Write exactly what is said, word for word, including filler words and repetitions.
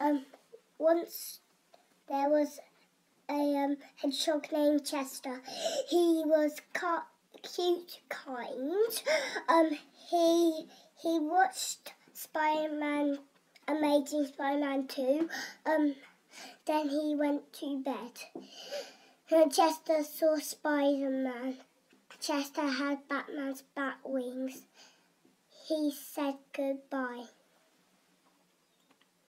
um, once there was a um, hedgehog named Chester. He was ca- cute, kind. Um, he he watched Spider-Man, Amazing Spider-Man two. Um, then he went to bed. And Chester saw Spider-Man. Chester had Batman's bat wings. He said goodbye.